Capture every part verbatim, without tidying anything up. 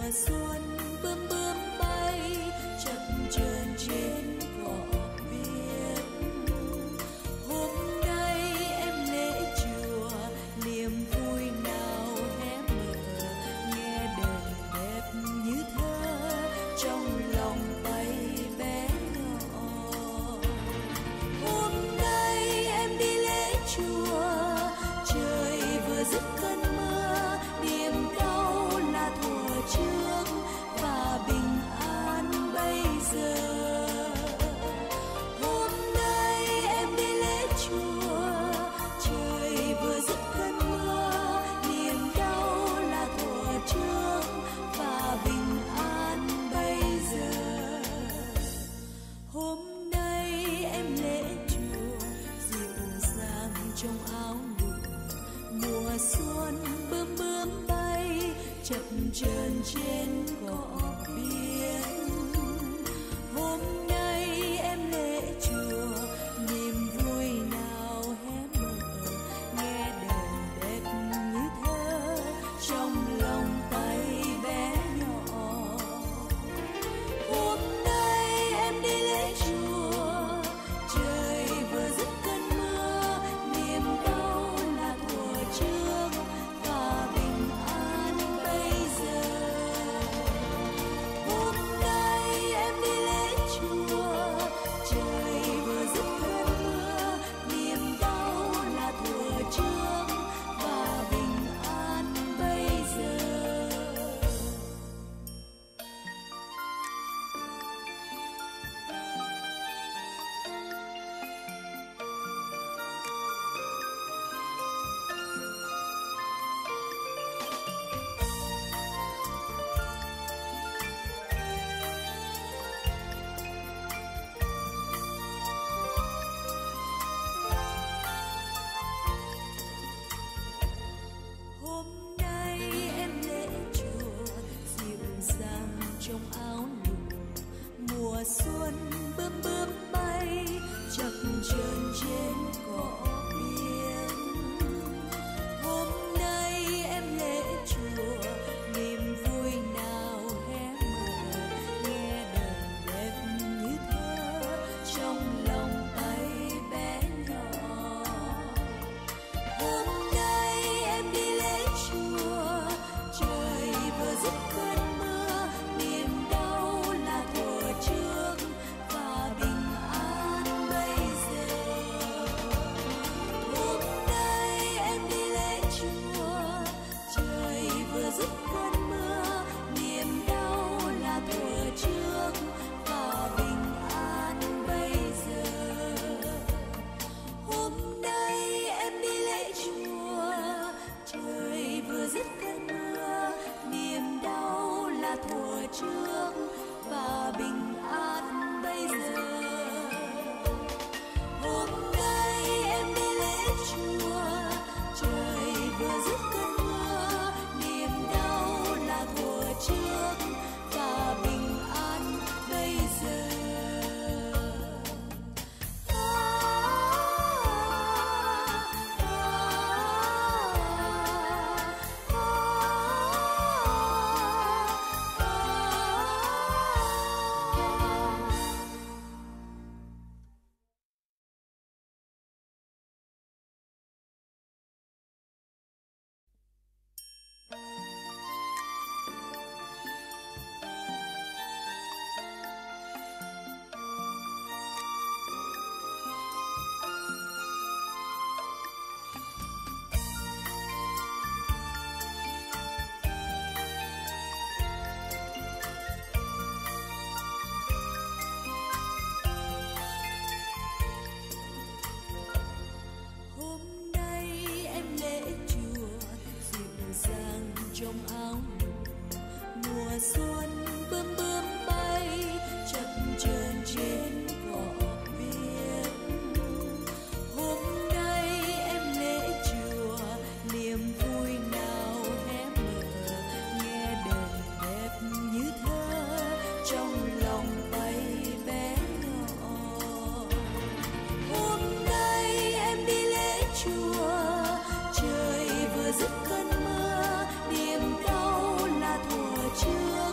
dứt cơn mưa, niềm đau là thuở chưa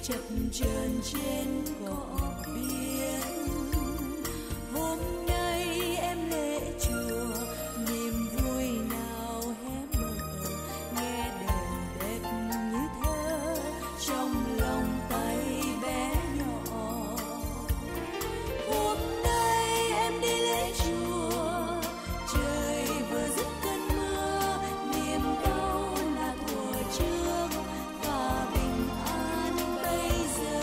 chập chờn trên cỏ biên. Hôm nay em lễ chùa, niềm vui nào hé mở, nghe đờn đẹp như thơ trong lòng tay bé nhỏ. Hôm nay em đi lễ chùa, trời vừa dứt cơn mưa, niềm đau là thuở trước và bình an bây giờ.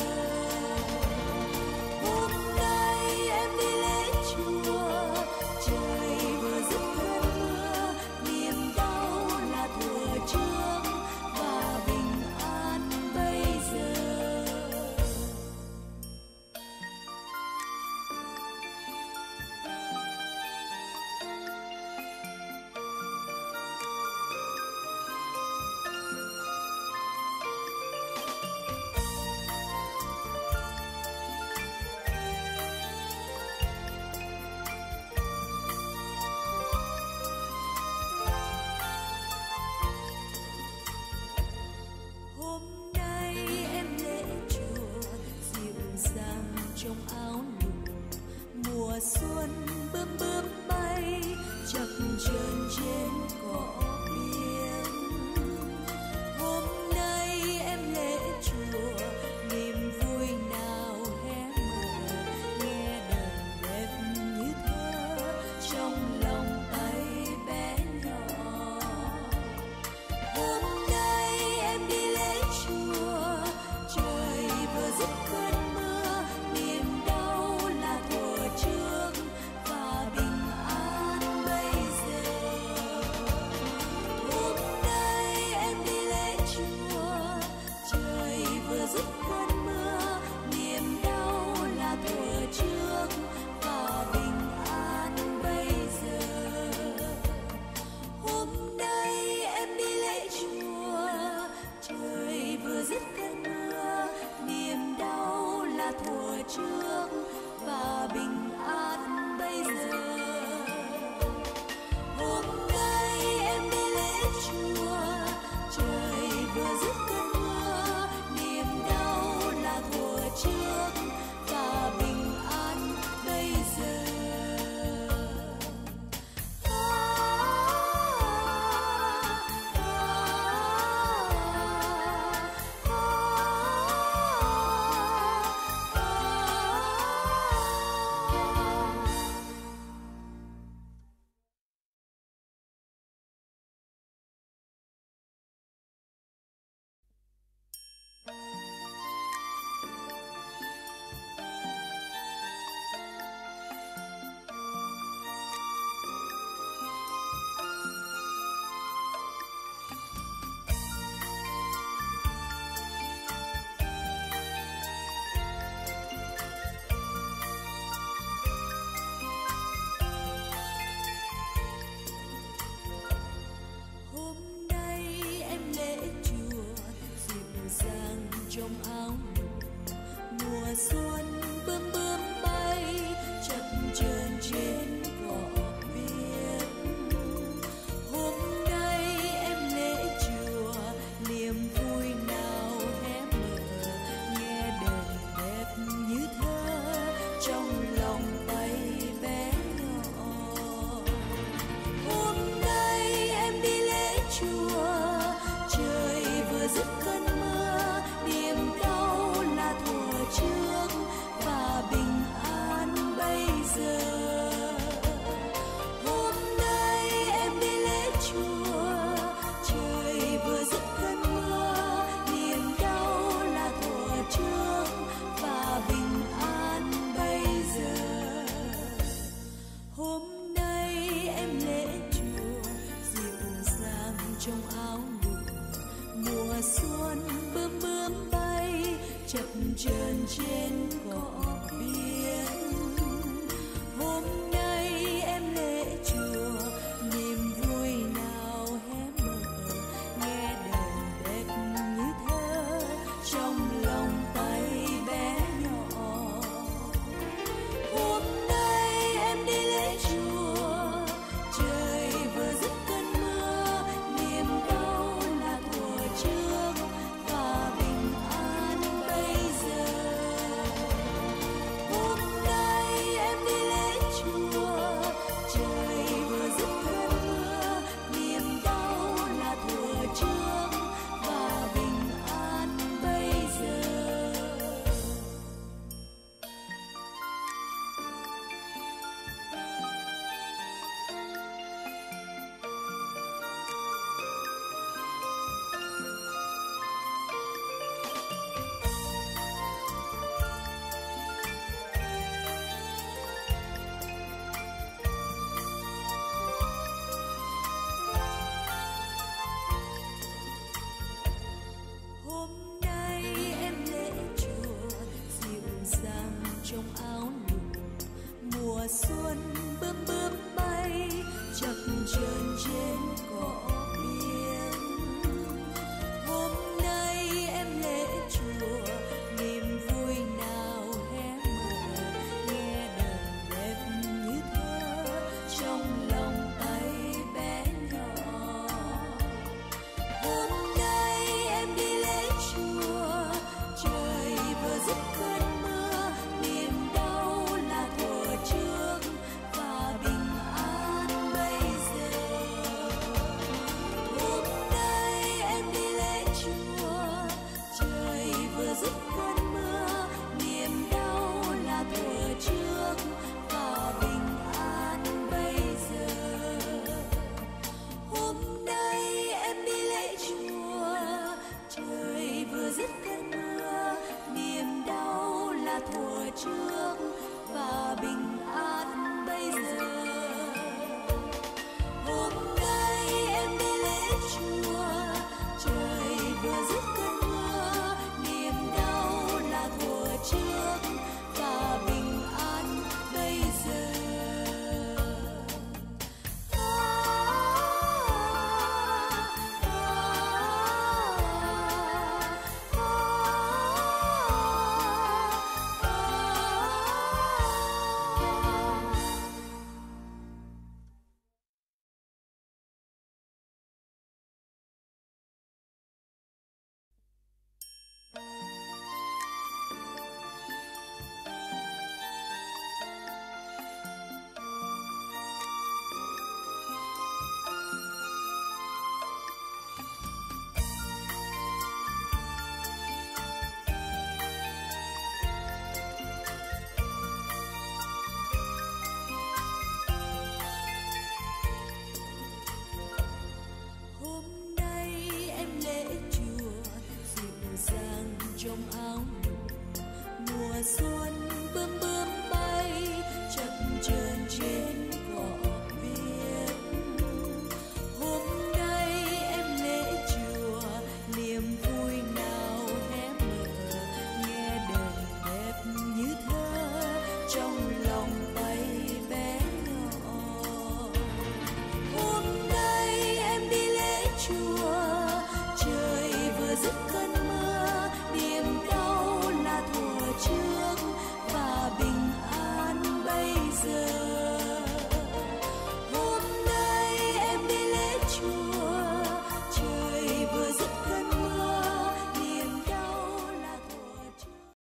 Hôm nay em đi lễ chùa, trời vừa dứt cơn mưa, niềm đau là thuở trước và bình an bây giờ. Hôm nay em lễ chùa, dịu dàng trong áo lụa, mùa xuân bướm bướm bay chập chờn trên cỏ biên. Hôm nay em lễ chùa, niềm vui nào hé mở, nghe đờn đẹp như thơ trong lòng tay bé nhỏ. Hôm nay em đi lễ chùa, trời vừa dứt cơn mưa, niềm đau là thuở trước và bình an bây giờ. Hôm nay em đi lễ chùa, trời vừa dứt cơn mưa, niềm đau là thuở trước và bình an bây giờ. Hôm nay em đi lễ chùa, trời vừa dứt cơn mưa, niềm đau là thuở trước và bình an bây giờ. Hôm nay em đi lễ chùa, trời vừa dứt cơn mưa, niềm đau là thuở trước và bình an bây giờ. Hôm nay em lễ chùa, dịu dàng trong áo lụa, mùa xuân bướm bướm bay chập chờn trên cỏ biên. Hôm nay em lễ chùa, niềm vui nào hé mở, nghe đờn đẹp như thơ trong lòng tay bé nhỏ. Hôm nay em đi lễ chùa, trời vừa dứt cơn mưa, niềm đau là thuở trước và bình an bây giờ. Hôm nay em đi lễ chùa, trời vừa dứt cơn mưa, niềm đau là thuở trước và bình an bây giờ. Hôm nay em lễ chùa, dịu dàng trong áo lụa, mùa xuân bướm bướm bay chập chờn trên cỏ biên. Hôm nay em lễ chùa, niềm vui nào hé mở, nghe đờn đẹp như thơ trong lòng tay bé nhỏ. Hôm nay em đi lễ chùa, trời vừa dứt cơn mưa, niềm đau là thuở trước và bình an bây trước và bình an bây giờ. Hôm nay em đi lễ chùa, trời vừa dứt cơn mưa, niềm đau là thuở trước và bình an bây giờ. Trong áo mùa xuân